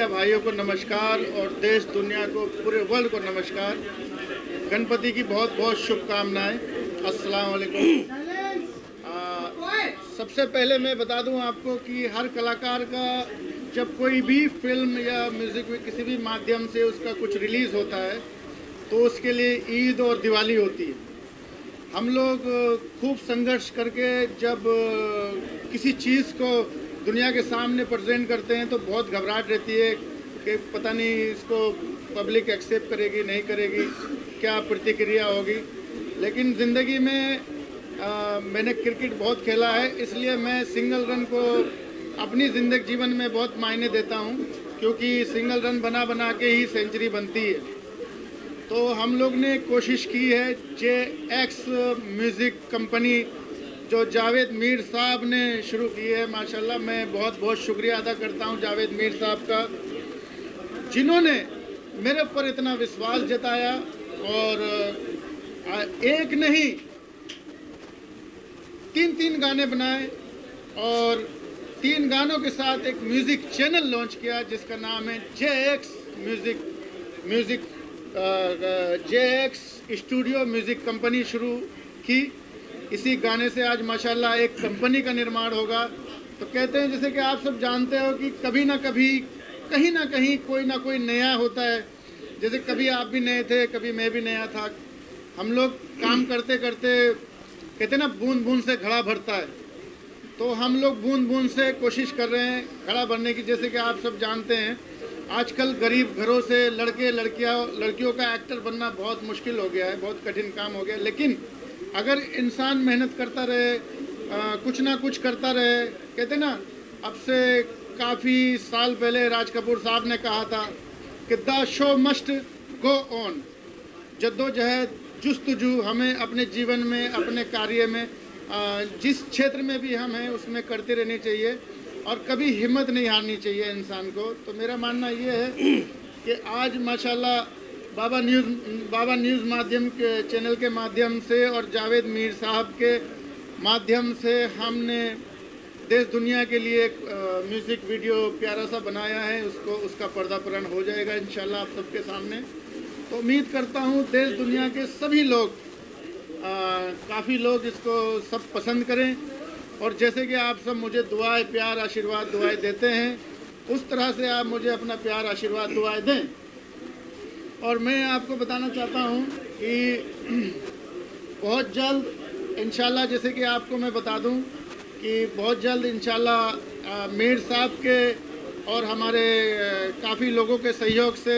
Media भाइयों को नमस्कार और देश दुनिया को, पूरे वर्ल्ड को नमस्कार। गणपति की बहुत बहुत शुभकामनाएं। अस्सलाम वालेकुम। सबसे पहले मैं बता दूं आपको कि हर कलाकार का जब कोई भी फिल्म या म्यूज़िक में किसी भी माध्यम से उसका कुछ रिलीज़ होता है तो उसके लिए ईद और दिवाली होती है। हम लोग खूब संघर्ष करके जब किसी चीज़ को दुनिया के सामने प्रेजेंट करते हैं तो बहुत घबराहट रहती है कि पता नहीं इसको पब्लिक एक्सेप्ट करेगी नहीं करेगी, क्या प्रतिक्रिया होगी। लेकिन ज़िंदगी में मैंने क्रिकेट बहुत खेला है, इसलिए मैं सिंगल रन को अपनी ज़िंदगी जीवन में बहुत मायने देता हूं, क्योंकि सिंगल रन बना बना के ही सेंचुरी बनती है। तो हम लोग ने कोशिश की है JX म्यूज़िक कंपनी जो जावेद मीर साहब ने शुरू की है। माशाल्लाह, मैं बहुत बहुत शुक्रिया अदा करता हूं जावेद मीर साहब का, जिन्होंने मेरे ऊपर इतना विश्वास जताया और एक नहीं 3 गाने बनाए और 3 गानों के साथ एक म्यूज़िक चैनल लॉन्च किया जिसका नाम है JX स्टूडियो म्यूज़िक कंपनी शुरू की। इसी गाने से आज माशाल्लाह एक कंपनी का निर्माण होगा। तो कहते हैं, जैसे कि आप सब जानते हो कि कभी ना कभी कहीं ना कहीं कोई ना कोई नया होता है। जैसे कभी आप भी नए थे, कभी मैं भी नया था। हम लोग काम करते करते कहते ना बूंद बूंद से घड़ा भरता है, तो हम लोग बूंद बूंद से कोशिश कर रहे हैं घड़ा भरने की। जैसे कि आप सब जानते हैं आजकल गरीब घरों से लड़कियों का एक्टर बनना बहुत मुश्किल हो गया है, बहुत कठिन काम हो गया। लेकिन अगर इंसान मेहनत करता रहे, कुछ ना कुछ करता रहे, कहते ना अब से काफ़ी साल पहले राज कपूर साहब ने कहा था कि the show must go on. जद्दोजहद जुस्तजू हमें अपने जीवन में, अपने कार्य में, जिस क्षेत्र में भी हम हैं उसमें करते रहनी चाहिए और कभी हिम्मत नहीं हारनी चाहिए इंसान को। तो मेरा मानना ये है कि आज माशाल्लाह बाबा न्यूज़ माध्यम के चैनल के माध्यम से और जावेद मीर साहब के माध्यम से हमने देश दुनिया के लिए एक म्यूज़िक वीडियो प्यारा सा बनाया है। उसका पर्दापरण हो जाएगा इंशाल्लाह आप सबके सामने। तो उम्मीद करता हूँ देश दुनिया के सभी लोग, काफ़ी लोग इसको सब पसंद करें और जैसे कि आप सब मुझे दुआएं, प्यार, आशीर्वाद, दुआएं देते हैं, उस तरह से आप मुझे अपना प्यार, आशीर्वाद, दुआएं दें। और मैं आपको बताना चाहता हूँ कि बहुत जल्द इंशाल्लाह, जैसे कि आपको मैं बता दूँ कि बहुत जल्द इंशाल्लाह मीर साहब के और हमारे काफ़ी लोगों के सहयोग से,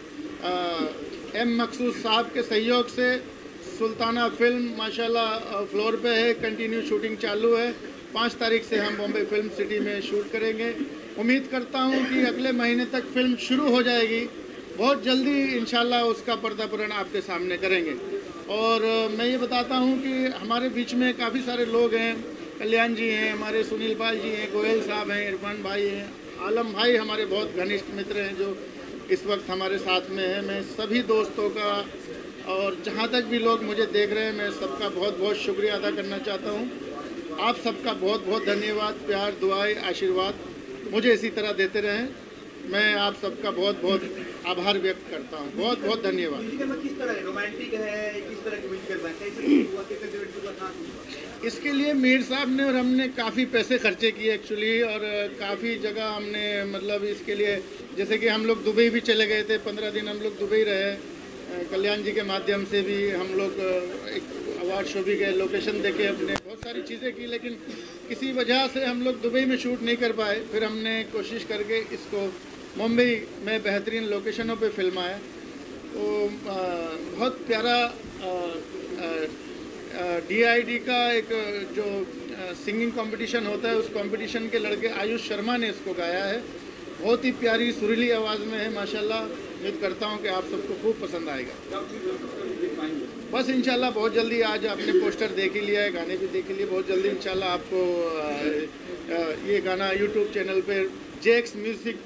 M मकसूद साहब के सहयोग से सुल्ताना फिल्म माशाल्लाह फ्लोर पे है, कंटिन्यू शूटिंग चालू है। 5 तारीख से हम बॉम्बे फिल्म सिटी में शूट करेंगे। उम्मीद करता हूँ कि अगले महीने तक फिल्म शुरू हो जाएगी। बहुत जल्दी इंशाल्लाह उसका पर्दापरण आपके सामने करेंगे। और मैं ये बताता हूँ कि हमारे बीच में काफ़ी सारे लोग हैं। कल्याण जी हैं, हमारे सुनील पाल जी हैं, गोयल साहब हैं, इरफान भाई हैं, आलम भाई हमारे बहुत घनिष्ठ मित्र हैं जो इस वक्त हमारे साथ में हैं। मैं सभी दोस्तों का और जहाँ तक भी लोग मुझे देख रहे हैं, मैं सबका बहुत बहुत शुक्रिया अदा करना चाहता हूँ। आप सबका बहुत बहुत धन्यवाद। प्यार, दुआएं, आशीर्वाद मुझे इसी तरह देते रहें। मैं आप सबका बहुत बहुत आभार व्यक्त करता हूँ। बहुत बहुत धन्यवाद। किस तरह रोमांटिक है, किस तरह की इसके लिए मीर साहब ने और हमने काफ़ी पैसे खर्चे किए एक्चुअली, और काफ़ी जगह हमने मतलब इसके लिए, जैसे कि हम लोग दुबई भी चले गए थे, 15 दिन हम लोग दुबई रहे। कल्याण जी के माध्यम से भी हम लोग एक अवार्ड शो भी गए, लोकेशन देखे, अपने बहुत सारी चीज़ें की। लेकिन किसी वजह से हम लोग दुबई में शूट नहीं कर पाए। फिर हमने कोशिश करके इसको मुंबई में बेहतरीन लोकेशनों पे फिल्माया। तो बहुत प्यारा DID का एक जो सिंगिंग कंपटीशन होता है, उस कंपटीशन के लड़के आयुष शर्मा ने इसको गाया है। बहुत ही प्यारी सुरीली आवाज़ में है माशाल्लाह। उम्मीद करता हूँ कि आप सबको खूब पसंद आएगा। बस इंशाल्लाह बहुत जल्दी, आज आपने पोस्टर देख ही लिया है, गाने भी देख ही लिए। बहुत जल्दी इंशाल्लाह आपको ये गाना YouTube चैनल पे JX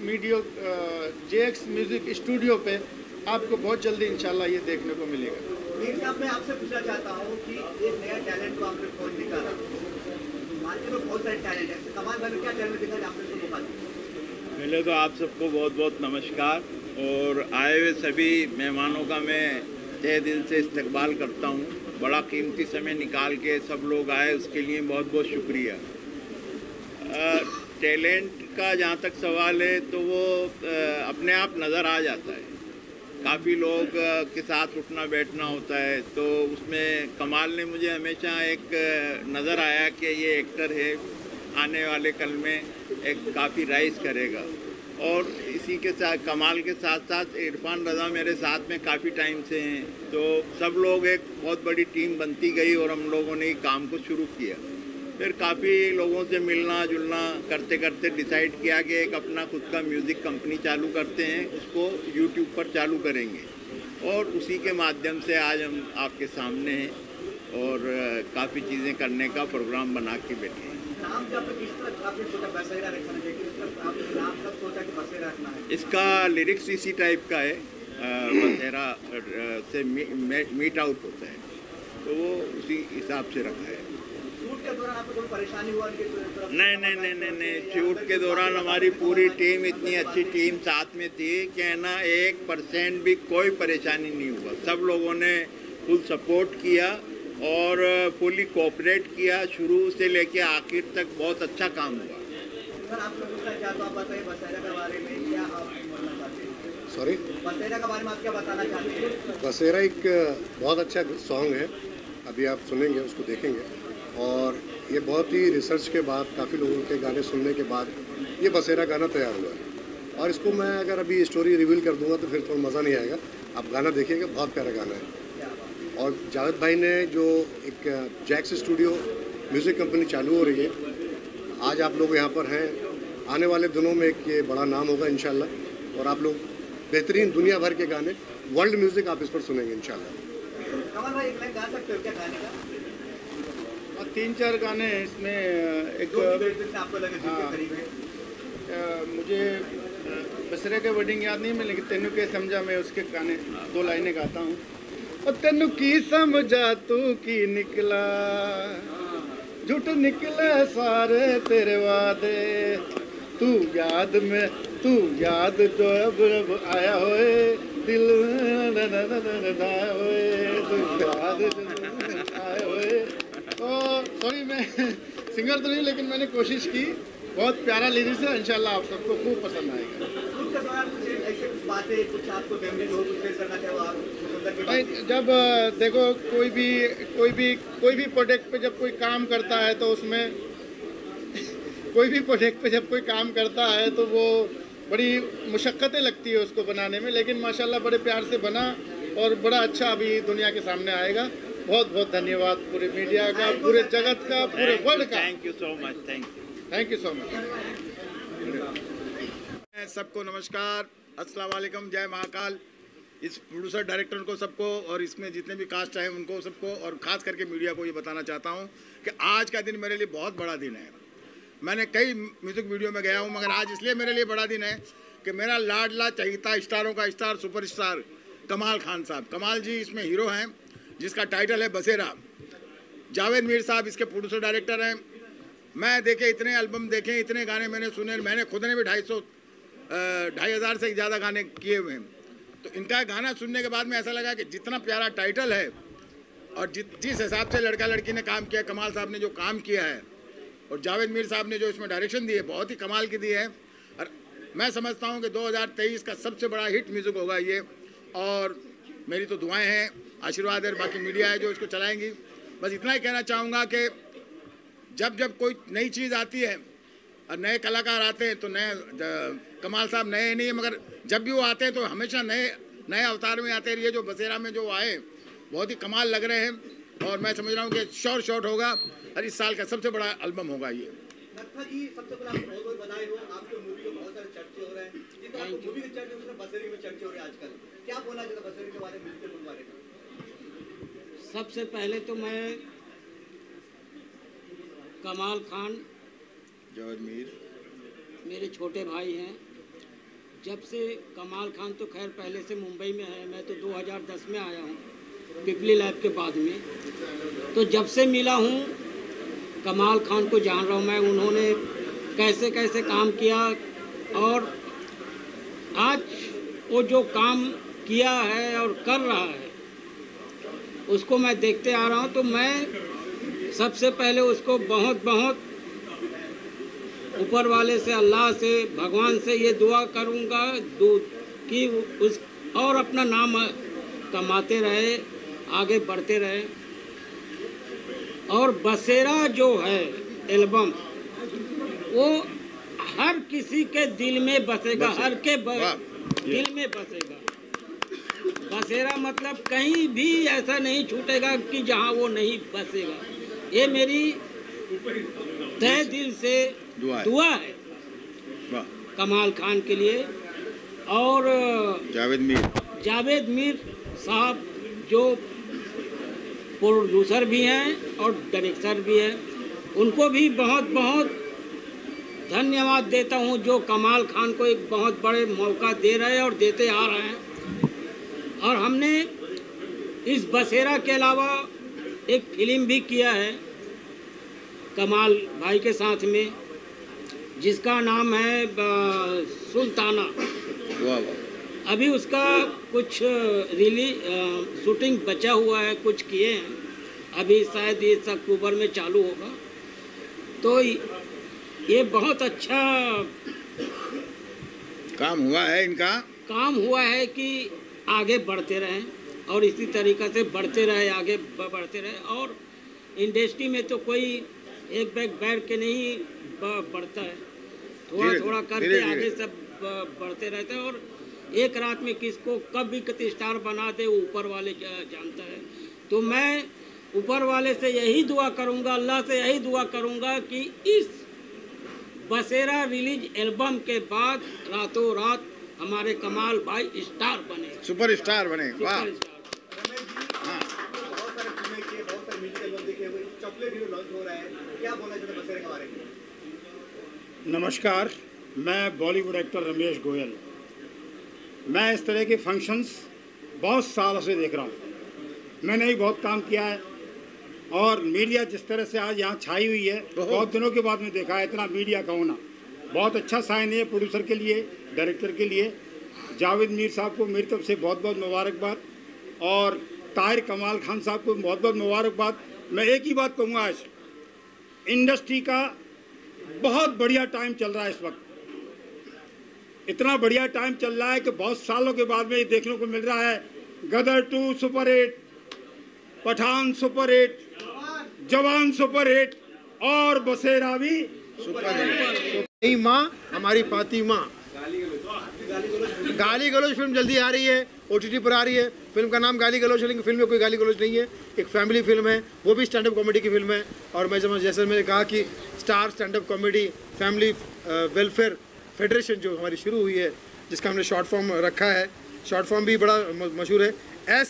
म्यूज़िक स्टूडियो पे आपको बहुत जल्दी इंशाल्लाह ये देखने को मिलेगा। मैं आपसे पूछना चाहता हूँ कि एक नया टैलेंट को आपने खोज निकाला, मार्केट में बहुत सारे टैलेंट है, कमाल भर क्या टैलेंट दिखा आपने उसको मौका दिया? पहले तो आप सबको बहुत बहुत नमस्कार और आए हुए सभी मेहमानों का मैं तहे दिल से इस्तकबाल करता हूँ। बड़ा कीमती समय निकाल के सब लोग आए, उसके लिए बहुत बहुत शुक्रिया। टैलेंट का जहाँ तक सवाल है तो वो अपने आप नज़र आ जाता है। काफ़ी लोग के साथ उठना बैठना होता है, तो उसमें कमाल ने मुझे हमेशा एक नज़र आया कि ये एक्टर है, आने वाले कल में एक काफ़ी राइज करेगा। और इसी के साथ कमाल के साथ साथ इरफान रज़ा मेरे साथ में काफ़ी टाइम से हैं, तो सब लोग एक बहुत बड़ी टीम बनती गई और हम लोगों ने काम को शुरू किया। फिर काफ़ी लोगों से मिलना जुलना करते करते डिसाइड किया कि एक अपना खुद का म्यूज़िक कंपनी चालू करते हैं, उसको यूट्यूब पर चालू करेंगे और उसी के माध्यम से आज हम आपके सामने हैं और काफ़ी चीज़ें करने का प्रोग्राम बना के बैठे हैं। नाम जब किस तरह आपने सोचा बसेरा रखना है, किस तरह आपने नाम कब सोचा कि बसेरा रखना है? इसका लिरिक्स इसी टाइप का है, बसेरा से मीट आउट होता है, तो वो उसी हिसाब से रखा है। शूट के दौरान आपको कोई परेशानी हुआ? नहीं, शूट के दौरान हमारी पूरी टीम, इतनी अच्छी टीम साथ में थी कि ना 1% भी कोई परेशानी नहीं हुआ। सब लोगों ने फुल सपोर्ट किया और फुली कोऑपरेट किया, शुरू से लेके आखिर तक बहुत अच्छा काम हुआ। सर आप पूछना चाहता हूँ, बताइए बसेरा के बारे में क्या आप बोलना चाहते हैं? सॉरी, बसेरा के बारे में आप क्या बताना चाहते हैं? बसेरा एक बहुत अच्छा सॉन्ग है, अभी आप सुनेंगे, उसको देखेंगे। और ये बहुत ही रिसर्च के बाद, काफ़ी लोगों के गाने सुनने के बाद ये बसेरा गाना तैयार हुआ है। और इसको मैं अगर अभी स्टोरी रिवील कर दूंगा तो फिर थोड़ा मज़ा नहीं आएगा। आप गाना देखिएगा, बहुत प्यारा गाना है। और जावेद भाई ने जो एक जैक्स स्टूडियो म्यूज़िक कंपनी चालू हो रही है, आज आप लोग यहाँ पर हैं। आने वाले दिनों में एक ये बड़ा नाम होगा इंशाल्लाह, और आप लोग बेहतरीन दुनिया भर के गाने, वर्ल्ड म्यूज़िक आप इस पर सुनेंगे इंशाल्लाह। कमल भाई एक लाइन गा सकते हो क्या गाने का? और 3-4 गाने हैं इसमें। एक आपको लगे जिसके करीब है? मुझे बसेरे के वर्डिंग याद नहीं है, लेकिन तेनू के समझा मैं उसके गाने 2 लाइनें गाता हूँ। और तेनू की समझा तू की निकला, झूठ निकले सारे तेरे वादे, तू याद जो अब आया होए दिल में आया होए, तू याद आया होए। तो सॉरी, मैं सिंगर तो नहीं, लेकिन मैंने कोशिश की। बहुत प्यारा लिरिक्स है, इंशाल्लाह आप सबको खूब पसंद आएगा। शूट के दौरान कुछ ऐसे कुछ बातें, कुछ आपको मेमोरी हो, कुछ शेयर करना चाहो आप? जब देखो कोई भी प्रोजेक्ट पे जब कोई काम करता है तो उसमें कोई भी प्रोजेक्ट पे जब कोई काम करता है तो वो बड़ी मुशक्क़तें लगती है उसको बनाने में, लेकिन माशाल्लाह बड़े प्यार से बना और बड़ा अच्छा अभी दुनिया के सामने आएगा। बहुत बहुत धन्यवाद पूरे मीडिया का, पूरे जगत का, पूरे वर्ल्ड का। Thank you so much. Thank you so much. सबको नमस्कार, अस्सलाम वालेकुम, जय महाकाल। इस प्रोड्यूसर डायरेक्टर को सबको और इसमें जितने भी कास्ट हैं उनको सबको, और ख़ास करके मीडिया को ये बताना चाहता हूँ कि आज का दिन मेरे लिए बहुत बड़ा दिन है। मैंने कई म्यूज़िक वीडियो में गया हूँ, मगर आज इसलिए मेरे लिए बड़ा दिन है कि मेरा लाडला चहीता स्टारों का स्टार, सुपरस्टार कमाल खान साहब, कमाल जी इसमें हीरो हैं, जिसका टाइटल है बसेरा। जावेद मीर साहब इसके प्रोड्यूसर डायरेक्टर हैं। मैं देखे इतने एल्बम देखे, इतने गाने मैंने सुने, मैंने खुद ने भी 2,500 से ज़्यादा गाने किए हुए हैं। तो इनका गाना सुनने के बाद में ऐसा लगा कि जितना प्यारा टाइटल है और जिस हिसाब से लड़का लड़की ने काम किया, कमाल साहब ने जो काम किया है और जावेद मीर साहब ने जो इसमें डायरेक्शन दी है, बहुत ही कमाल की दी है। और मैं समझता हूँ कि 2023 का सबसे बड़ा हिट म्यूज़िक होगा ये। और मेरी तो दुआएं हैं, आशीर्वाद है, बाकी मीडिया है जो इसको चलाएंगी। बस इतना ही कहना चाहूँगा कि जब कोई नई चीज़ आती है और नए कलाकार आते हैं तो कमाल साहब नए नहीं है, मगर जब भी वो आते हैं तो हमेशा नए अवतार में आते हैं। ये जो बसेरा में जो आए बहुत ही कमाल लग रहे हैं और मैं समझ रहा हूँ कि शॉर्ट होगा और इस साल का सबसे बड़ा एल्बम होगा ये। नक्था जी, सबसे पहले आपको बहुत बहुत बधाई हो। आपके मूवी के बहुत सारे चर्चे हो रहे हैं, जिस तरह आपको मूवी के चर्चे उसमें बसेरे में चर्चे हो रहे हैं आजकल। क्या बोलना चाहते हैं बसेरे के बारे में, म्यूजिक के बारे में? सबसे पहले तो मैं कमाल खान, जावेद मीर मेरे छोटे भाई हैं। जब से कमाल खान तो खैर पहले से मुंबई में है, मैं तो 2010 में आया हूँ पिपली लैब के बाद में। तो जब से मिला हूँ कमाल खान को जान रहा हूँ मैं, उन्होंने कैसे कैसे काम किया और आज वो जो काम किया है और कर रहा है उसको मैं देखते आ रहा हूँ, तो मैं सबसे पहले उसको बहुत बहुत ऊपर वाले से, अल्लाह से, भगवान से ये दुआ करूँगा कि उस और अपना नाम कमाते रहे, आगे बढ़ते रहे। और बसेरा जो है एल्बम, वो हर किसी के दिल में बसेगा, हर के दिल में बसेगा। बसेरा मतलब कहीं भी ऐसा नहीं छूटेगा कि जहाँ वो नहीं बसेगा। ये मेरी तहे दिल से दुआ है कमाल खान के लिए। और जावेद मीर साहब जो प्रोड्यूसर भी हैं और डायरेक्टर भी हैं, उनको भी बहुत बहुत धन्यवाद देता हूं, जो कमाल खान को एक बहुत बड़े मौका दे रहे हैं और देते आ रहे हैं। और हमने इस बसेरा के अलावा एक फिल्म भी किया है कमाल भाई के साथ में, जिसका नाम है सुल्ताना। अभी उसका कुछ शूटिंग बचा हुआ है, कुछ किए हैं, अभी शायद इस अक्टूबर में चालू होगा। तो ये बहुत अच्छा काम हुआ है, इनका काम हुआ है कि आगे बढ़ते रहें और इसी तरीक़े से बढ़ते रहे, आगे बढ़ते रहे। और इंडस्ट्री में तो कोई एक बैग बैठ के नहीं बढ़ता है, थोड़ा थोड़ा करके आगे सब बढ़ते रहते हैं। और एक रात में किसको कब भी स्टार बना दे ऊपर वाले जानता है। तो मैं ऊपर वाले से यही दुआ करूंगा, अल्लाह से यही दुआ करूंगा कि इस बसेरा रिलीज एल्बम के बाद रातों रात हमारे कमाल भाई स्टार बने, सुपर स्टार बने। वाह। नमस्कार, मैं बॉलीवुड एक्टर रमेश गोयल। मैं इस तरह के फंक्शंस बहुत सालों से देख रहा हूँ। मैंने भी बहुत काम किया है और मीडिया जिस तरह से आज यहाँ छाई हुई है, बहुत दिनों के बाद में देखा है इतना मीडिया का होना। बहुत अच्छा साइन है प्रोड्यूसर के लिए, डायरेक्टर के लिए। जावेद मीर साहब को मेरी तरफ से बहुत बहुत मुबारकबाद और ताहिर कमाल खान साहब को बहुत बहुत मुबारकबाद। मैं एक ही बात कहूँगा, आज इंडस्ट्री का बहुत बढ़िया टाइम चल रहा है इस वक्त। इतना बढ़िया टाइम चल रहा है कि बहुत सालों के बाद में ये देखने को मिल रहा है। Gadar 2 super hit, Pathaan super hit, Jawan super hit और बसेरा भी सुपर हिट। माँ हमारी फातिमा, गाली गलौज फिल्म जल्दी आ रही है, OTT पर आ रही है। फिल्म का नाम गाली गलौज है, लेकिन फिल्म में कोई गाली गलौज नहीं है, एक फैमिली फिल्म है, वो भी स्टैंड अप कॉमेडी की फिल्म है। और मैं जैसे मैंने कहा कि star stand up comedy family welfare federation जो हमारी शुरू हुई है, जिसका हमने शॉर्ट फॉर्म रखा है, शॉर्ट फॉर्म भी बड़ा मशहूर है,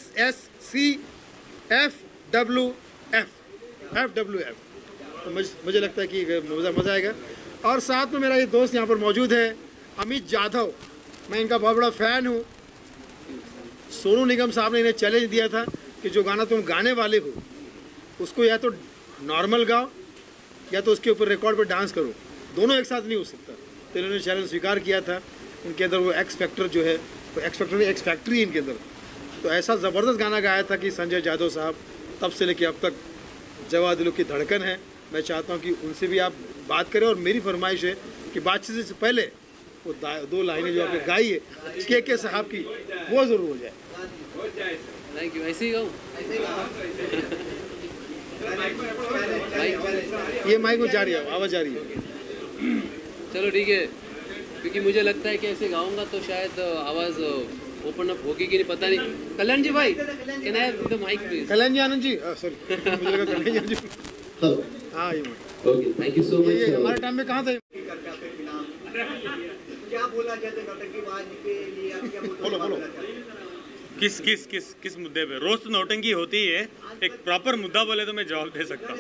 SSCFWF। तो मुझे लगता है कि मज़ा आएगा। और साथ में मेरा ये दोस्त यहाँ पर मौजूद है, अमित जाधव। मैं इनका बहुत बड़ा फ़ैन हूँ। सोनू निगम साहब ने इन्हें चैलेंज दिया था कि जो गाना तुम गाने वाले हो उसको या तो नॉर्मल गाओ या तो उसके ऊपर रिकॉर्ड पर डांस करो, दोनों एक साथ नहीं हो सकता। तो इन्होंने चैलेंज स्वीकार किया था। इनके अंदर वो एक्स फैक्टर जो है, तो एक्स फैक्ट्री इनके अंदर। तो ऐसा ज़बरदस्त गाना गाया था कि संजय जादव साहब तब से लेकर अब तक जवा दिलों की धड़कन है। मैं चाहता हूँ कि उनसे भी आप बात करें, और मेरी फरमाइश है कि बातचीत से पहले वो 2 लाइनें जो आपने गाई है के साहब की, वो ज़रूर हो जाए। Thank you. ऐसे ही गाऊँ? ये माइक में जा रही है, आवाज़ जा रही है। चलो ठीक है, क्योंकि मुझे लगता है कि ऐसे गाऊंगा तो शायद आवाज़ ओपन अप होगी कि नहीं पता नहीं। कल्याण जी भाई, can I have the mic please? Kalyan ji, Anand ji, sorry मुझे लगा कल्याण जी। हेलो। हाँ, ये okay, thank you so much. ये हमारे टाइम में कहाँ थे? क्या बोला जाता है नौटंकीबाज के लिए? आप क्या बोलो। किस मुद्दे पे? रोज तो नौटंकी होती ही है, एक प्रॉपर मुद्दा बोले तो मैं जवाब दे सकता हूँ।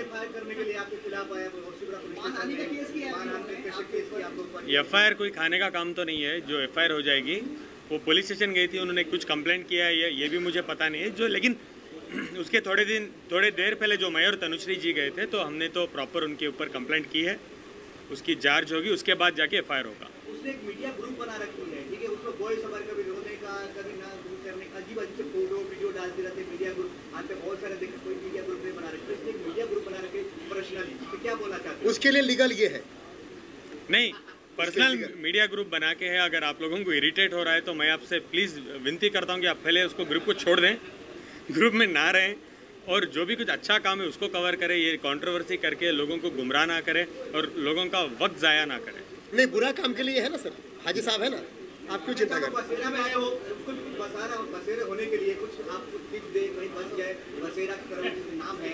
FIR कोई खाने का काम तो नहीं है। जो FIR हो जाएगी वो पुलिस स्टेशन गई थी, उन्होंने कुछ कंप्लेंट किया है, ये भी मुझे पता नहीं है जो। लेकिन उसके थोड़े देर पहले जो मेयर तनुश्री जी गए थे, तो हमने तो प्रॉपर उनके ऊपर कंप्लेंट की है, उसकी जांच होगी, उसके बाद जाके FIR होगा। उसने एक मीडिया ग्रुप बना रखी है, ठीक है, उसको बॉय सवार कभी रोने का, कभी ना करने का, अजीब अजीब फोटो वीडियो डालते रहते मीडिया ग्रुप। आज पे बहुत सारे देखे कोई मीडिया ग्रुप नहीं बना रखे, तो मीडिया ग्रुप बना रखे पर्सनली, तो क्या बोलना चाहते हैं? उसके लिए लीगल ये है नहीं, पर्सनल मीडिया ग्रुप बना के है। अगर आप लोगों को इरिटेट हो रहा है तो मैं आपसे प्लीज़ विनती करता हूँ कि आप पहले उसको ग्रुप को छोड़ दें, ग्रुप में ना रहें, और जो भी कुछ अच्छा काम है उसको कवर करें। ये कंट्रोवर्सी करके लोगों को गुमराह ना करें और लोगों का वक्त ज़ाया ना करें। नहीं, बुरा काम के लिए है ना सर, हाजी साहब है ना, आप क्यों चिंता करें? बसेरा में आए हो, कुछ बसेरे होने के लिए कुछ आप टिप्स दे, कहीं बच जाए, बसेरा की तरफ नाम है।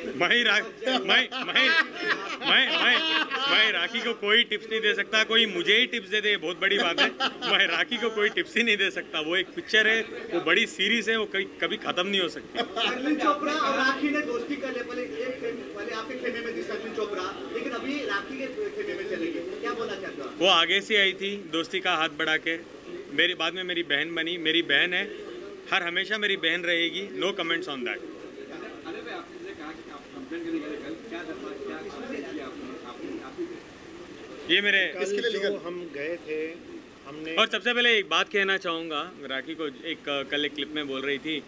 मैं राखी को कोई टिप्स नहीं दे सकता, कोई मुझे ही टिप्स दे दे, बहुत बड़ी बात है। मैं राखी को कोई टिप्स ही नहीं दे सकता। वो एक पिक्चर है, वो बड़ी सीरीज है, वो कभी खत्म नहीं हो सकती। सचिन चोपड़ा और राखी ने दोस्ती कर ले, पहले आपके खेमे में थी सचिन चोपड़ा, लेकिन अभी राखी के खेमे में चलेगी, क्या बोलना चाहते हो? वो आगे से आई थी दोस्ती का हाथ बढ़ा के, मेरी बाद में मेरी बहन बनी, मेरी बहन है, हर हमेशा मेरी बहन रहेगी। No comments on that. ये मेरे जो हम गए थे हमने, और सबसे पहले एक बात कहना चाहूँगा, राखी को कल एक क्लिप में बोल रही थी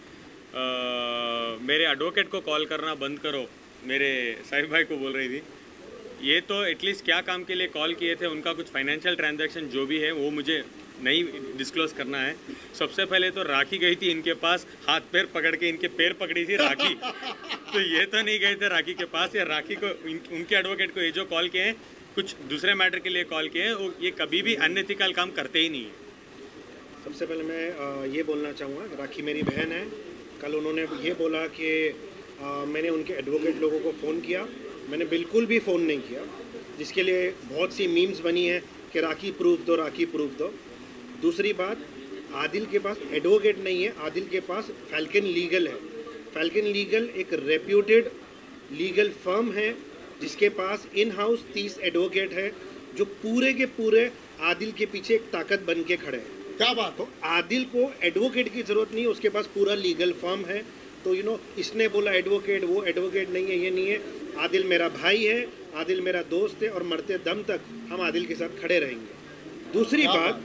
मेरे एडवोकेट को कॉल करना बंद करो, मेरे साहिब भाई को बोल रही थी। ये तो एटलीस्ट क्या काम के लिए कॉल किए थे, उनका कुछ फाइनेंशियल ट्रांजैक्शन जो भी है वो मुझे नहीं डिस्क्लोज करना है। सबसे पहले तो राखी गई थी इनके पास, हाथ पैर पकड़ के इनके पैर पकड़ी थी राखी। तो ये तो नहीं गए थे राखी के पास, या राखी को उनके एडवोकेट को ये जो कॉल किए हैं कुछ दूसरे मैटर के लिए कॉल किए हैं, ये कभी भी अनएथिकल काम करते ही नहीं है। सबसे पहले मैं ये बोलना चाहूँगा, राखी मेरी बहन है। कल उन्होंने ये बोला कि मैंने उनके एडवोकेट लोगों को फ़ोन किया, मैंने बिल्कुल भी फ़ोन नहीं किया, जिसके लिए बहुत सी मीम्स बनी है कि राखी प्रूफ दो, राखी प्रूफ दो। दूसरी बात, आदिल के पास एडवोकेट नहीं है, आदिल के पास फैल्कन लीगल है। फैल्कन लीगल एक रेप्यूटेड लीगल फर्म है जिसके पास इन हाउस 30 एडवोकेट है, जो पूरे के पूरे आदिल के पीछे एक ताकत बन के खड़े हैं। क्या बात हो? तो आदिल को एडवोकेट की ज़रूरत नहीं है, उसके पास पूरा लीगल फर्म है। तो इसने बोला एडवोकेट, वो एडवोकेट नहीं है, ये नहीं है। आदिल मेरा भाई है, आदिल मेरा दोस्त है, और मरते दम तक हम आदिल के साथ खड़े रहेंगे। दूसरी बात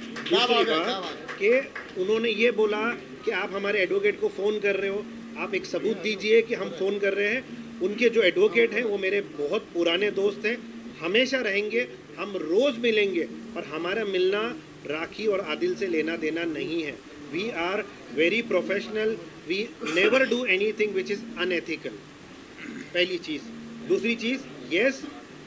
कि उन्होंने ये बोला कि आप हमारे एडवोकेट को फ़ोन कर रहे हो, आप एक सबूत दीजिए कि हम फ़ोन कर रहे हैं। उनके जो एडवोकेट हैं वो मेरे बहुत पुराने दोस्त हैं, हमेशा रहेंगे, हम रोज़ मिलेंगे, और हमारा मिलना राखी और आदिल से लेना देना नहीं है। We are very professional, we never do anything which is unethical, पहली चीज़। दूसरी चीज़, यस,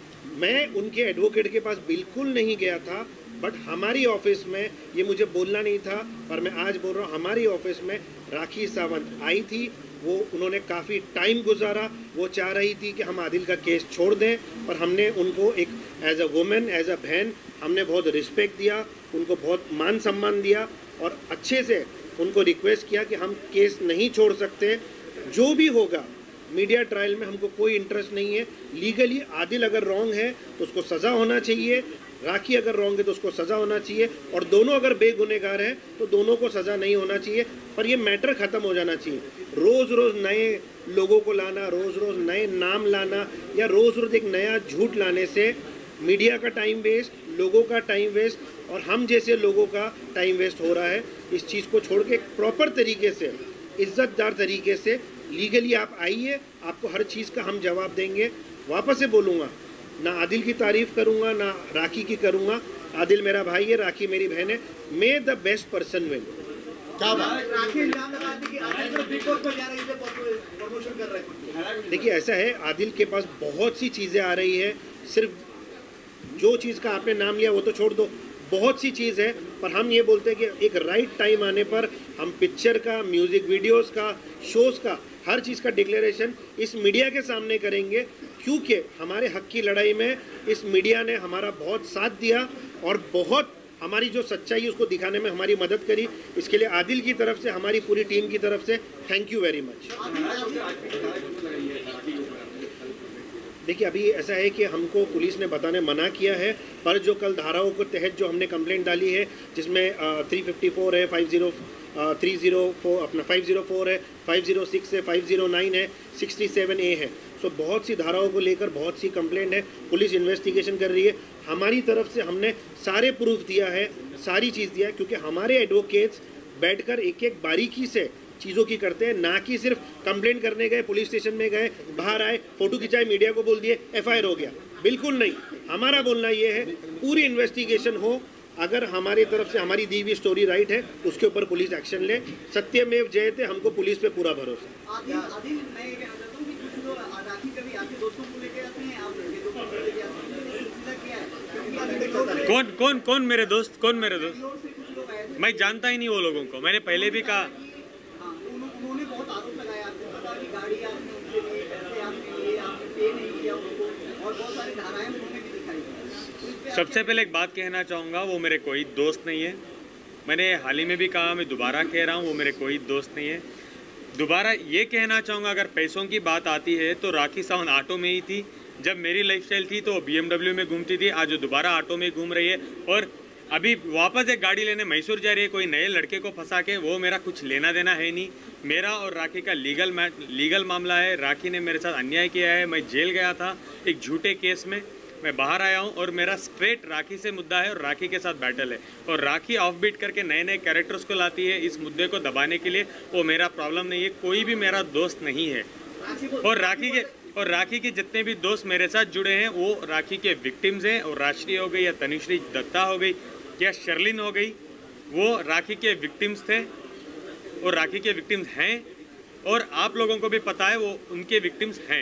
मैं उनके एडवोकेट के पास बिल्कुल नहीं गया था, बट हमारी ऑफिस में, ये मुझे बोलना नहीं था पर मैं आज बोल रहा हूँ, हमारी ऑफिस में राखी सावंत आई थी। वो उन्होंने काफ़ी टाइम गुजारा, वो चाह रही थी कि हम आदिल का केस छोड़ दें, पर हमने उनको एक as a women, as a बहन, हमने बहुत रिस्पेक्ट दिया, उनको बहुत मान सम्मान दिया, और अच्छे से उनको रिक्वेस्ट किया कि हम केस नहीं छोड़ सकते। जो भी होगा मीडिया ट्रायल में हमको कोई इंटरेस्ट नहीं है। लीगली आदिल अगर रॉन्ग है तो उसको सज़ा होना चाहिए, राखी अगर रॉन्ग है तो उसको सज़ा होना चाहिए, और दोनों अगर बेगुनहगार हैं तो दोनों को सज़ा नहीं होना चाहिए। पर ये मैटर ख़त्म हो जाना चाहिए। रोज़ रोज़ नए लोगों को लाना, रोज़ रोज़ नए नाम लाना, या रोज़ रोज़ एक नया झूठ लाने से मीडिया का टाइम वेस्ट, लोगों का टाइम वेस्ट, और हम जैसे लोगों का टाइम वेस्ट हो रहा है। इस चीज़ को छोड़ के एक प्रॉपर तरीके से, इज़्ज़तदार तरीके से लीगली आप आइए, आपको हर चीज़ का हम जवाब देंगे। वापस से बोलूँगा, ना आदिल की तारीफ़ करूँगा ना राखी की करूँगा। आदिल मेरा भाई है, राखी मेरी बहन है। May the best person win. क्या बात? राखी इल्जाम लगाती कि आदिल तो बिग बॉस में जा रही है, प्रमोशन कर रहे हैं। देखिए, ऐसा है, आदिल के पास बहुत सी चीज़ें आ रही है, सिर्फ जो चीज़ का आपने नाम लिया वो तो छोड़ दो, बहुत सी चीज़ है। पर हम ये बोलते हैं कि एक राइट टाइम आने पर हम पिक्चर का, म्यूज़िक वीडियोस का, शोज़ का, हर चीज़ का डिक्लेरेशन इस मीडिया के सामने करेंगे, क्योंकि हमारे हक की लड़ाई में इस मीडिया ने हमारा बहुत साथ दिया, और बहुत हमारी जो सच्चाई है उसको दिखाने में हमारी मदद करी। इसके लिए आदिल की तरफ से, हमारी पूरी टीम की तरफ से थैंक यू वेरी मच। देखिए, अभी ऐसा है कि हमको पुलिस ने बताने मना किया है, पर जो कल धाराओं के तहत जो हमने कंप्लेंट डाली है, जिसमें 354 है, 304 अपना 504 है, 506 है, 509 है, 67A है, सो बहुत सी धाराओं को लेकर बहुत सी कंप्लेंट है, पुलिस इन्वेस्टिगेशन कर रही है। हमारी तरफ से हमने सारे प्रूफ दिया है, सारी चीज़ दिया है, क्योंकि हमारे एडवोकेट्स बैठकर एक एक बारीकी से चीज़ों की करते हैं, ना कि सिर्फ कंप्लेंट करने गए, पुलिस स्टेशन में गए, बाहर आए, फोटो खिंचाए, मीडिया को बोल दिए FIR हो गया। बिल्कुल नहीं, हमारा बोलना ये है पूरी इन्वेस्टिगेशन हो, अगर हमारी तरफ से हमारी दी हुई स्टोरी राइट है उसके ऊपर पुलिस एक्शन ले। सत्यमेव जयते, हमको पुलिस पे पूरा भरोसा। आदिल, मैं ये कहना चाहता हूँ कि कुछ लोग राखी कभी आपके दोस्तों को लेके आते हैं, आप लड़के दोस्तों को लेके आते हैं, ये सिलसिला क्या है? क्योंकि आप बेंगलोर कौन कौन कौन मेरे दोस्त, कौन मेरे दोस्त? से कुछ लोग आए थे। मैं जानता ही नहीं वो लोगों को, मैंने पहले भी कहा। हाँ, उन्होंने बहुत आरोप लगाया आपको, पता कि गाड़ी आपने उनसे ली, पैसे आपने लिए, आपने पे नहीं किया उनको, और बहुत सारी धाराएं उन्होंने भी दिखाई। सबसे पहले एक बात कहना चाहूँगा, वो मेरे कोई दोस्त नहीं है। मैंने हाल ही में भी कहा, मैं दोबारा कह रहा हूँ, वो मेरे कोई दोस्त नहीं है। दोबारा ये कहना चाहूँगा, अगर पैसों की बात आती है तो राखी सावंत ऑटो में ही थी। जब मेरी लाइफस्टाइल थी तो BMW में घूमती थी, आज वो दोबारा ऑटो में घूम रही है और अभी वापस एक गाड़ी लेने मैसूर जा रही है कोई नए लड़के को फंसा के। वो मेरा कुछ लेना देना है नहीं। मेरा और राखी का लीगल मामला है। राखी ने मेरे साथ अन्याय किया है, मैं जेल गया था एक झूठे केस में, मैं बाहर आया हूँ और मेरा स्ट्रेट राखी से मुद्दा है और राखी के साथ बैटल है। और राखी ऑफ बीट करके नए नए कैरेक्टर्स को लाती है इस मुद्दे को दबाने के लिए, वो मेरा प्रॉब्लम नहीं है। कोई भी मेरा दोस्त नहीं है। और राखी के जितने भी दोस्त मेरे साथ जुड़े हैं वो राखी के विक्टिम्स हैं। और राशि हो गई या तनुश्री दत्ता हो गई या शर्लिन हो गई, वो राखी के विक्टिम्स थे और राखी के विक्टिम्स हैं। और आप लोगों को भी पता है वो उनके विक्टिम्स हैं।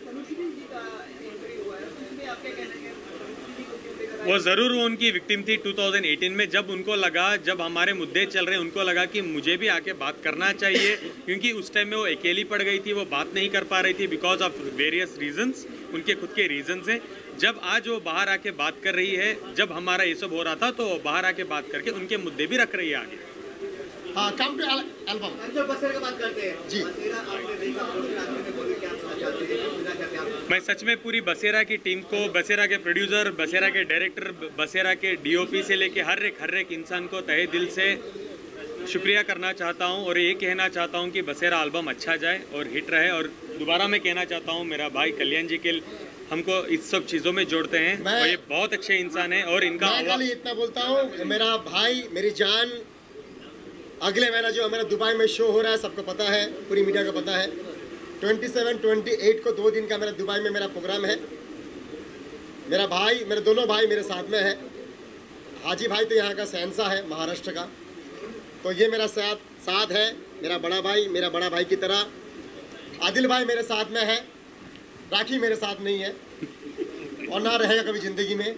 वो ज़रूर वो उनकी विक्टिम थी 2018 में, जब उनको लगा, जब हमारे मुद्दे चल रहे, उनको लगा कि मुझे भी आके बात करना चाहिए, क्योंकि उस टाइम में वो अकेली पड़ गई थी, वो बात नहीं कर पा रही थी बिकॉज ऑफ वेरियस रीजंस, उनके खुद के रीजंस हैं। जब आज वो बाहर आके बात कर रही है, जब हमारा ये सब हो रहा था तो बाहर आके बात करके उनके मुद्दे भी रख रही है आगे। हाँ, कम टू एल्बम बसेरा की बात करते हैं जी। बसेरा आपने देखा, क्या चाहते हैं? मैं सच में पूरी बसेरा की टीम को, बसेरा के प्रोड्यूसर, बसेरा के डायरेक्टर, बसेरा के DOP से लेके हर एक इंसान को तहे दिल से शुक्रिया करना चाहता हूं और ये कहना चाहता हूं कि बसेरा एल्बम अच्छा जाए और हिट रहे। और दोबारा मैं कहना चाहता हूं, मेरा भाई कल्याण जी के हमको इस सब चीज़ों में जोड़ते हैं और ये बहुत अच्छे इंसान हैं। और इनका मैं खाली इतना बोलता हूँ, मेरा भाई, मेरी जान, अगले महीना जो मेरा दुबई में शो हो रहा है सबको पता है, पूरी मीडिया को पता है। 27-28 को 2 दिन का मेरा दुबई में मेरा प्रोग्राम है। मेरा भाई, मेरे दोनों भाई मेरे साथ में है। हाजी भाई तो यहाँ का शहंशाह है महाराष्ट्र का, तो ये मेरा साथ है। मेरा बड़ा भाई की तरह आदिल भाई मेरे साथ में है। राखी मेरे साथ नहीं है और ना रहेगा कभी ज़िंदगी में।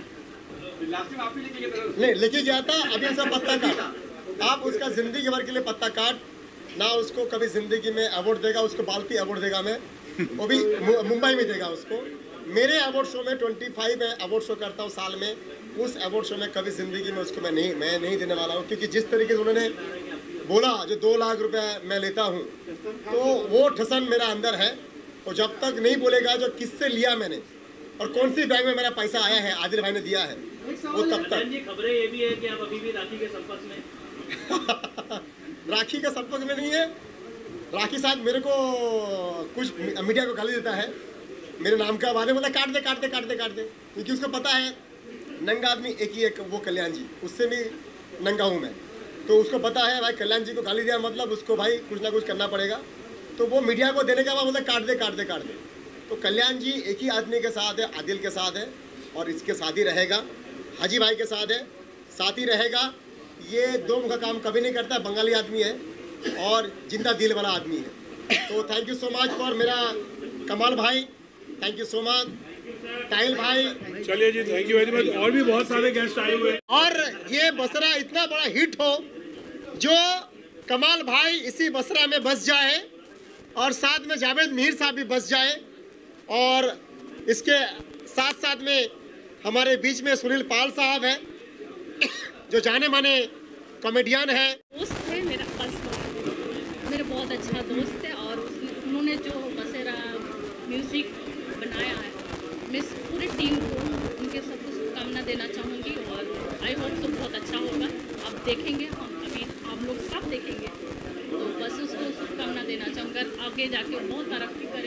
नहीं, लेके गया था, अभी उसका पत्ता काट। आप उसका ज़िंदगी भर के लिए पत्ता काट, ना उसको कभी ज़िंदगी में अवार्ड देगा, उसको बाल्टी अवार्ड देगा मैं, वो भी मुंबई में देगा उसको। मेरे अवार्ड शो में 25 अवार्ड शो करता हूँ साल में, उस अवार्ड शो में कभी ज़िंदगी में उसको मैं नहीं देने वाला हूँ। क्योंकि जिस तरीके से उन्होंने बोला, जो 2 लाख रुपया मैं लेता हूँ, तो वो ठसन मेरा अंदर है। और जब तक नहीं बोलेगा जो किससे लिया मैंने और कौन सी बैंक में मेरा पैसा आया है, आदिल भाई ने दिया है, वो तब तक। खबरें ये भी है कि आप अभी भी राखी के संपर्क में राखी के संपर्क में नहीं है। राखी साहब मेरे को कुछ मीडिया को गाली देता है मेरे नाम का, बारे बोला काट दे, क्योंकि उसको पता है नंगा आदमी एक वो कल्याण जी, उससे भी नंगा हूँ मैं, तो उसको पता है भाई कल्याण जी को गाली दिया मतलब उसको भाई कुछ ना कुछ करना पड़ेगा। तो वो मीडिया को देने के बाद बोलता काट दे। तो कल्याण जी एक ही आदमी के साथ है, आदिल के साथ है और इसके साथ ही रहेगा। हाजी भाई के साथ है, साथ ही रहेगा। ये 2 मुखा काम कभी नहीं करता, बंगाली आदमी है और जिंदा दिल वाला आदमी है। तो thank you so much for मेरा कमाल भाई, थैंक यू सो मच टाइल भाई। चलिए जी, थैंक यू वेरी मच। और भी बहुत सारे गेस्ट आए हुए हैं। और ये बसरा इतना बड़ा हिट हो, जो कमाल भाई इसी बसरा में बस जाए और साथ में जावेद मीर साहब भी बस जाए, और इसके साथ साथ में हमारे बीच में सुनील पाल साहब हैं जो जाने माने कॉमेडियन है। दोस्त है मेरा, मेरा बहुत अच्छा दोस्त है और उन्होंने जो बसेरा म्यूज़िक बनाया है, मैं पूरी टीम को उनके सबको शुभकामना देना चाहूँगी और आई होप तो बहुत अच्छा होगा। आप देखेंगे, हम अभी आप लोग सब देखेंगे, तो बस उसको शुभकामना देना चाहूँगा, आगे जाके बहुत तरक्की करे,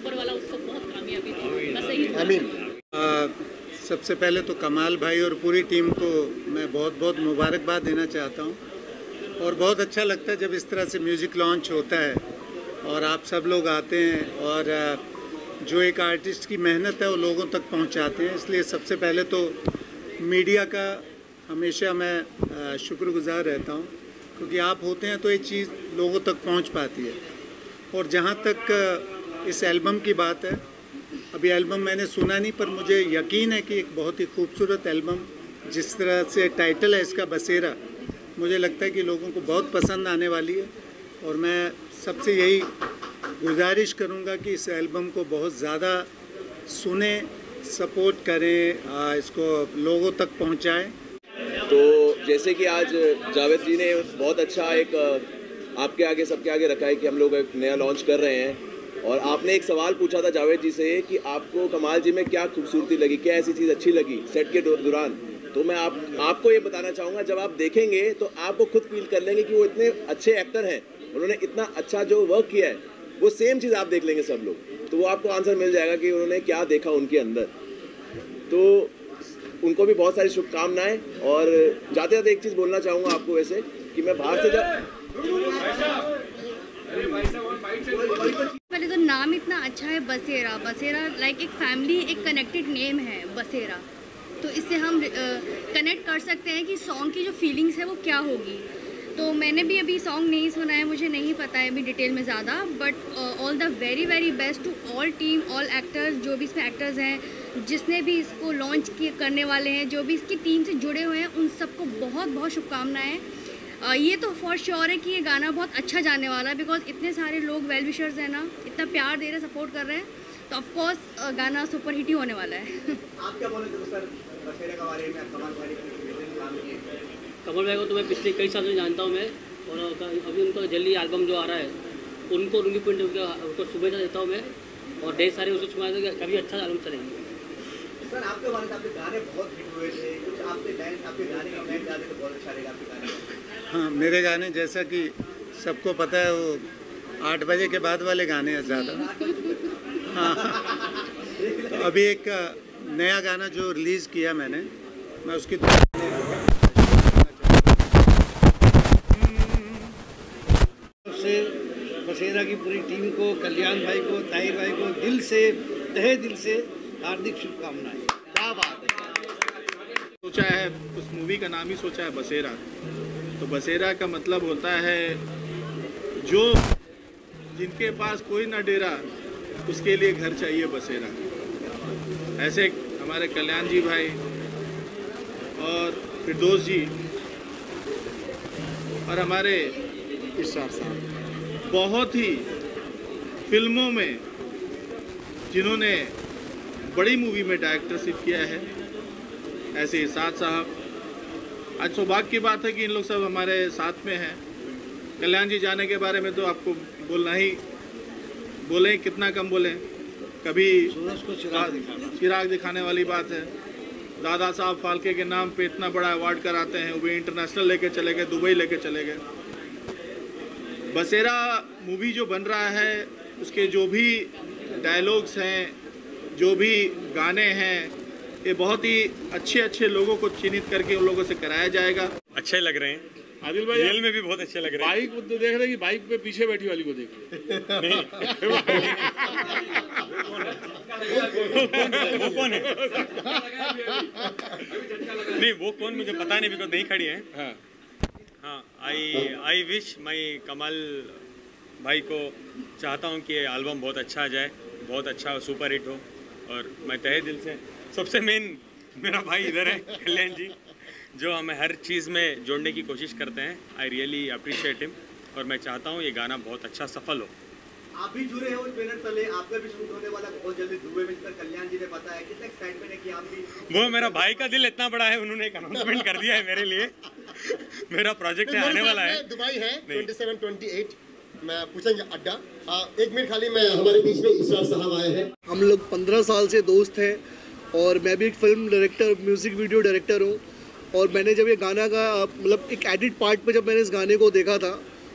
ऊपर वाला उसको बहुत कामयाबी दे, बस यही आमीन। सबसे पहले तो कमाल भाई और पूरी टीम को मैं बहुत बहुत मुबारकबाद देना चाहता हूँ और बहुत अच्छा लगता है जब इस तरह से म्यूज़िक लॉन्च होता है और आप सब लोग आते हैं और जो एक आर्टिस्ट की मेहनत है वो लोगों तक पहुँचाते हैं। इसलिए सबसे पहले तो मीडिया का हमेशा मैं शुक्रगुजार रहता हूँ, क्योंकि आप होते हैं तो ये चीज़ लोगों तक पहुँच पाती है। और जहाँ तक इस एल्बम की बात है, अभी एल्बम मैंने सुना नहीं, पर मुझे यकीन है कि एक बहुत ही खूबसूरत एल्बम, जिस तरह से टाइटल है इसका बसेरा, मुझे लगता है कि लोगों को बहुत पसंद आने वाली है। और मैं सबसे यही गुजारिश करूंगा कि इस एल्बम को बहुत ज़्यादा सुने, सपोर्ट करें, इसको लोगों तक पहुंचाएं। तो जैसे कि आज जावेद जी ने बहुत अच्छा एक आपके आगे सबके आगे रखा है कि हम लोग एक नया लॉन्च कर रहे हैं, और आपने एक सवाल पूछा था जावेद जी से कि आपको कमाल जी में क्या खूबसूरती लगी, क्या ऐसी चीज़ अच्छी लगी सेट के दौरान। तो मैं आपको ये बताना चाहूँगा, जब आप देखेंगे तो आपको खुद फील कर लेंगे कि वो इतने अच्छे एक्टर हैं, उन्होंने इतना अच्छा जो वर्क किया है, वो सेम चीज़ आप देख लेंगे सब लोग, तो वो आपको आंसर मिल जाएगा कि उन्होंने क्या देखा उनके अंदर। तो उनको भी बहुत सारी शुभकामनाएं। और जाते जाते एक चीज़ बोलना चाहूँगा आपको वैसे कि मैं बाहर से पहले तो नाम इतना अच्छा है बसेरा। बसेरा लाइक एक फैमिली, एक कनेक्टेड नेम है बसेरा, तो इससे हम कनेक्ट कर सकते हैं कि सॉन्ग की जो फीलिंग्स है वो क्या होगी। तो मैंने भी अभी सॉन्ग नहीं सुना है, मुझे नहीं पता है अभी डिटेल में ज़्यादा, but all the very very best to all team, all actors, जो भी इसमें एक्टर्स हैं, जिसने भी इसको लॉन्च करने वाले हैं, जो भी इसकी टीम से जुड़े हुए हैं, उन सबको बहुत बहुत शुभकामनाएँ। ये तो फॉर श्योर है कि ये गाना बहुत अच्छा जाने वाला है, बिकॉज इतने सारे लोग वेल विशर्स हैं ना, इतना प्यार दे रहे हैं, सपोर्ट कर रहे हैं, तो ऑफकोर्स गाना सुपर हिट ही होने वाला है। आप क्या बोले थे सर बसेरा के बारे में? कमाल भाई काम किए। कमल भाई को तो मैं पिछले कई सालों से जानता हूँ मैं, और अभी उनका जल्दी एल्बम जो आ रहा है उनको उनकी पॉइंट उनको शुभेच्छा देता हूँ मैं, और ढेर सारे उसे सुना कि कभी अच्छा एल्बम चलेंगे। सर आपके बारे में, आपके गाने बहुत हिट हुए थे, कुछ आपके गाने का मैच डाले तो बहुत अच्छा रहेगा आपके गाने। हाँ, मेरे गाने जैसा कि सबको पता है वो 8 बजे के बाद वाले गाने हैं ज़्यादा। हाँ, तो अभी एक नया गाना जो रिलीज़ किया मैंने, मैं उसकी से बसेरा की पूरी टीम को, कल्याण भाई को, ताहिर भाई को दिल से, तहे दिल से हार्दिक शुभकामनाएं। क्या बात है। सोचा है, उस मूवी का नाम ही सोचा है बसेरा। तो बसेरा का मतलब होता है जो जिनके पास कोई ना डेरा, उसके लिए घर चाहिए बसेरा। ऐसे हमारे कल्याण जी भाई और फिरदौस जी और हमारे इरशाद साहब बहुत ही फिल्मों में जिन्होंने बड़ी मूवी में डायरेक्टरशिप किया है, ऐसे इरशाद साहब। आज सौभाग्य की बात है कि इन लोग सब हमारे साथ में हैं। कल्याण जी जाने के बारे में तो आपको बोलना ही, बोलें कितना कम बोलें, कभी चिराग दिखाने वाली बात है। दादा साहब फाल्के के नाम पे इतना बड़ा अवार्ड कराते हैं, वो भी इंटरनेशनल लेके चले गए, दुबई लेके चले गए। बसेरा मूवी जो बन रहा है, उसके जो भी डायलॉग्स हैं, जो भी गाने हैं, ये बहुत ही अच्छे अच्छे लोगों को चिन्हित करके उन लोगों से कराया जाएगा। अच्छे लग रहे हैं आदिल भाई, रियल में भी बहुत अच्छे लग रहे हैं। बाइक तो देख रहे कि बाइक पे पीछे बैठी वाली को देखिए। वो कौन है? नहीं, वो कौन मुझे पता नहीं, बिकॉज नहीं खड़ी है। हाँ, आई विश माई कमाल भाई को चाहता हूँ कि एल्बम बहुत अच्छा जाए, बहुत अच्छा सुपर हिट हो। और मैं तहे दिल से, सबसे मेन मेरा भाई इधर है कल्याण जी, जो हमें हर चीज़ में जोड़ने की कोशिश करते हैं। आई रियली अप्रिशिएट हिम, और मैं चाहता हूँ ये गाना बहुत अच्छा सफल हो। आप भी जुड़े हो बैनर तले, आपका भी शूट होने वाला बहुत जल्दी दुबई में, कल्याण जी ने बताया। कितना एक्साइटमेंट है कि आप भी। वो मेरा भाई का दिल इतना बड़ा है, उन्होंने एक अनाउंसमेंट कर दिया है मेरे लिए। मेरा प्रोजेक्ट आने वाला है, दुबई है 27-28 मैं पूछेंगे अड्डा। एक मिनट खाली, मैं हमारे बीच में इरशाद साहब आए हैं। हम लोग 15 साल से दोस्त हैं, और मैं भी एक film director, music video director हूँ। और मैंने जब ये गाना का मतलब एक एडिट पार्ट पे जब मैंने इस गाने को देखा था,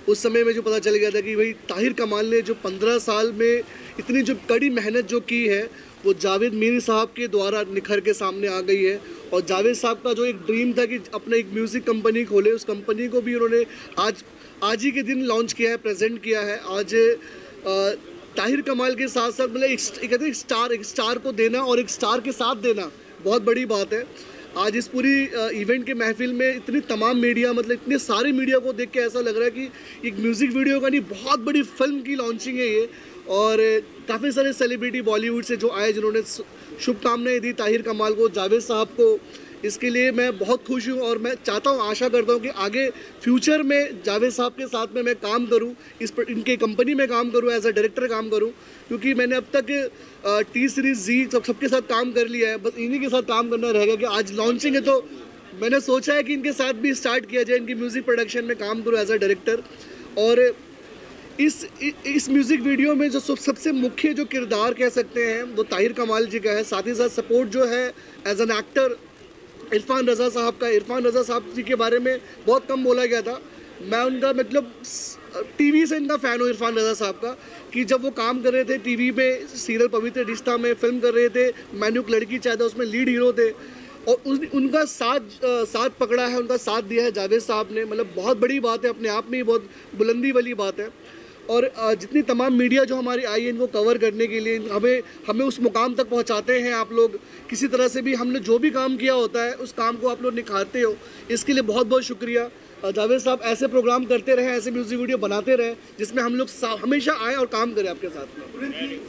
उस समय में जो पता चल गया था कि भाई ताहिर कमाल ने जो 15 साल में इतनी जो कड़ी मेहनत जो की है वो जावेद मीर साहब के द्वारा निखर के सामने आ गई है। और जावेद साहब का जो एक ड्रीम था कि अपना एक म्यूज़िक कंपनी खोले, उस कंपनी को भी उन्होंने आज ही के दिन लॉन्च किया है, प्रेजेंट किया है। आज ताहिर कमाल के साथ साथ मतलब कहते हैं एक स्टार को देना और एक स्टार के साथ देना बहुत बड़ी बात है। आज इस पूरी इवेंट के महफिल में इतनी तमाम मीडिया, मतलब इतने सारे मीडिया को देख के ऐसा लग रहा है कि एक म्यूज़िक वीडियो का नहीं, बहुत बड़ी फिल्म की लॉन्चिंग है ये। और काफ़ी सारे सेलिब्रिटी बॉलीवुड से जो आए जिन्होंने शुभकामनाएं दी ताहिर कमाल को, जावेद साहब को, इसके लिए मैं बहुत खुश हूँ। और मैं चाहता हूँ, आशा करता हूँ कि आगे फ्यूचर में जावेद साहब के साथ में मैं काम करूँ, इनके कंपनी में काम करूँ, एज अ डायरेक्टर काम करूँ, क्योंकि मैंने अब तक टी सीरीज़ जी सबके साथ काम कर लिया है, बस इन्हीं के साथ काम करना रहेगा। कि आज लॉन्चिंग है तो मैंने सोचा है कि इनके साथ भी स्टार्ट किया जाए, इनकी म्यूज़िक प्रोडक्शन में काम करूँ एज अ डायरेक्टर। और इस म्यूज़िक वीडियो में जो सबसे मुख्य जो किरदार कह सकते हैं वो ताहिर कमाल जी का है। साथ ही साथ सपोर्ट जो है as an actor Irfan Raza साहब का। इरफान रज़ा साहब जी के बारे में बहुत कम बोला गया था। मैं उनका मतलब टीवी से इनका फ़ैन हूँ इरफान रज़ा साहब का, कि जब वो काम कर रहे थे टीवी में सीरियल पवित्र रिश्ता में फिल्म कर रहे थे, मैंने एक लड़की चाहता, उसमें लीड हीरो थे। और उनका साथ पकड़ा है, उनका साथ दिया है जावेद साहब ने। मतलब बहुत बड़ी बात है, अपने आप में ही बहुत बुलंदी वाली बात है। और जितनी तमाम मीडिया जो हमारी आई है इनको कवर करने के लिए हमें उस मुकाम तक पहुंचाते हैं आप लोग। किसी तरह से भी हमने जो भी काम किया होता है उस काम को आप लोग निखारते हो, इसके लिए बहुत बहुत शुक्रिया। जावेद साहब ऐसे प्रोग्राम करते रहे, ऐसे म्यूज़िक वीडियो बनाते रहे जिसमें हम लोग हमेशा आए और काम करें आपके साथ में।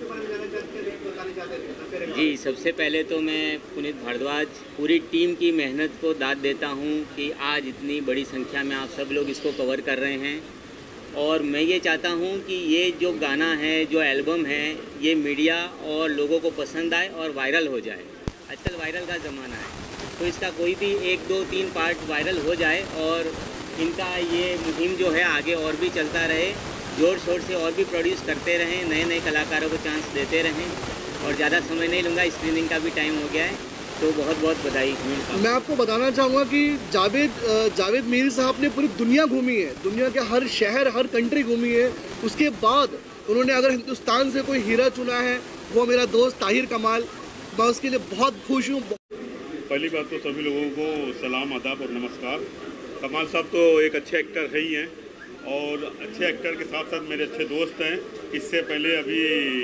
जी, सबसे पहले तो मैं पुनीत भारद्वाज पूरी टीम की मेहनत को दाद देता हूँ कि आज इतनी बड़ी संख्या में आप सब लोग इसको कवर कर रहे हैं। और मैं ये चाहता हूँ कि ये जो गाना है, जो एल्बम है, ये मीडिया और लोगों को पसंद आए और वायरल हो जाए। आजकल वायरल का ज़माना है, तो इसका कोई भी 1, 2, 3 पार्ट वायरल हो जाए और इनका ये मुहिम जो है आगे और भी चलता रहे, जोर शोर से और भी प्रोड्यूस करते रहें, नए नए कलाकारों को चांस देते रहें। और ज़्यादा समय नहीं लूँगा, स्क्रीनिंग का भी टाइम हो गया है, तो बहुत बहुत बधाई। मैं आपको बताना चाहूँगा कि जावेद मीर साहब ने पूरी दुनिया घूमी है, दुनिया के हर शहर, हर कंट्री घूमी है। उसके बाद उन्होंने अगर हिंदुस्तान से कोई हीरा चुना है वो मेरा दोस्त ताहिर कमाल, मैं उसके लिए बहुत खुश हूँ। पहली बात तो सभी लोगों को सलाम, आदाब और नमस्कार। कमाल साहब तो एक अच्छे एक्टर है ही हैं और अच्छे एक्टर के साथ साथ मेरे अच्छे दोस्त हैं। इससे पहले अभी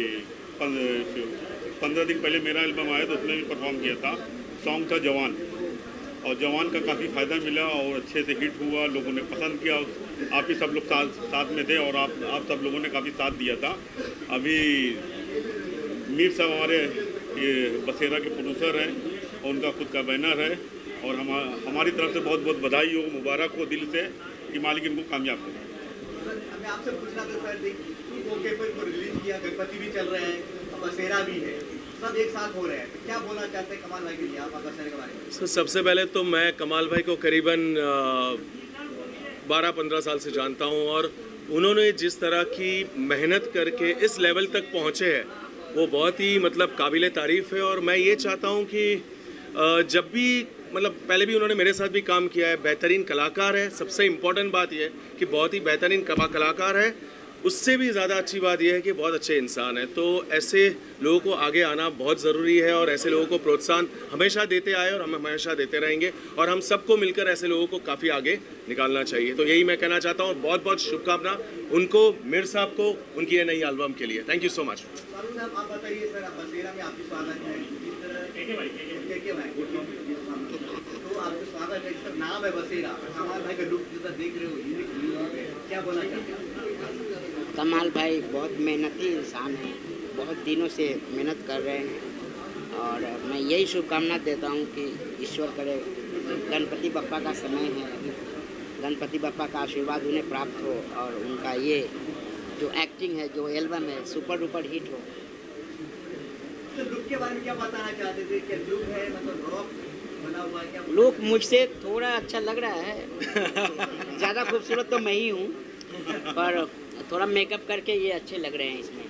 15 दिन पहले मेरा एल्बम आया तो उसमें भी परफॉर्म किया था। सॉन्ग था जवान, और जवान का काफ़ी फ़ायदा मिला और अच्छे से हिट हुआ, लोगों ने पसंद किया। आप ही सब लोग साथ में थे और आप सब लोगों ने काफ़ी साथ दिया था। अभी मीर साहब हमारे ये बसेरा के प्रोड्यूसर हैं और उनका खुद का बैनर है और हमारी तरफ से बहुत बहुत बधाई हो, मुबारक हो दिल से कि मालिक इनको कामयाब करें। मैं आपसे पूछना था सर, मौके पर इनको रिलीज किया, गणपति भी चल रहे हैं, बसेरा भी है, सब एक साथ हो रहे हैं, क्या बोलना चाहते हैं कमाल भाई के लिए आप बसेरे के बारे में? सर सबसे पहले तो मैं कमाल भाई को करीबन 12-15 साल से जानता हूं और उन्होंने जिस तरह की मेहनत करके इस लेवल तक पहुंचे हैं वो बहुत ही मतलब काबिल तारीफ़ है। और मैं ये चाहता हूं कि जब भी मतलब पहले भी उन्होंने मेरे साथ भी काम किया है, बेहतरीन कलाकार है। सबसे इम्पोर्टेंट बात यह है कि बहुत ही बेहतरीन कलाकार है। उससे भी ज़्यादा अच्छी बात यह है कि बहुत अच्छे इंसान है। तो ऐसे लोगों को आगे आना बहुत ज़रूरी है और ऐसे लोगों को प्रोत्साहन हमेशा देते आए और हम हमेशा देते रहेंगे और हम सबको मिलकर ऐसे लोगों को काफ़ी आगे निकालना चाहिए। तो यही मैं कहना चाहता हूँ। बहुत बहुत शुभकामना उनको, मीर साहब को, उनकी ये नई एल्बम के लिए। Thank you so much. आप बताइए सर, आप बसेरा में आपकी स्वागत है, तो आपका स्वागत है, इसका नाम है बसेरा, कमाल भाई का लुक देख रहे हो, क्या बोलना चाहते हैं? कमाल भाई बहुत मेहनती इंसान है, बहुत दिनों से मेहनत कर रहे हैं और मैं यही शुभकामना देता हूं कि ईश्वर करे गणपति बप्पा का समय है, गणपति बप्पा का आशीर्वाद उन्हें प्राप्त हो और उनका ये जो एक्टिंग है, जो एल्बम है, सुपर डुपर हिट हो। तो लुक के बारे में क्या बताना चाहते थे? क्या लुक है, मतलब रॉक बना हुआ है क्या? लुक मुझसे थोड़ा अच्छा लग रहा है ज़्यादा खूबसूरत तो मैं ही हूँ, पर थोड़ा मेकअप करके ये अच्छे लग रहे हैं इसमें।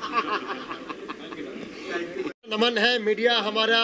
नमन है, मीडिया हमारा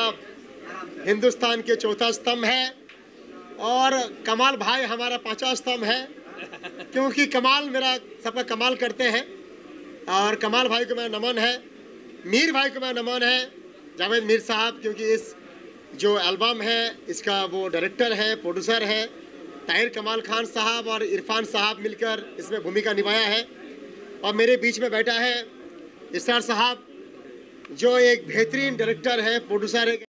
हिंदुस्तान के चौथा स्तंभ है और कमाल भाई हमारा 5वां स्तंभ है। क्योंकि कमाल मेरा सबका कमाल करते हैं और कमाल भाई को मेरा नमन है, मीर भाई को मेरा नमन है, जावेद मीर साहब, क्योंकि इस जो एल्बम है इसका वो डायरेक्टर है, प्रोड्यूसर है। ताहिर कमाल खान साहब और इरफान साहब मिलकर इसमें भूमिका निभाया है। और मेरे बीच में बैठा है इसरार साहब जो एक बेहतरीन डायरेक्टर है, प्रोड्यूसर है।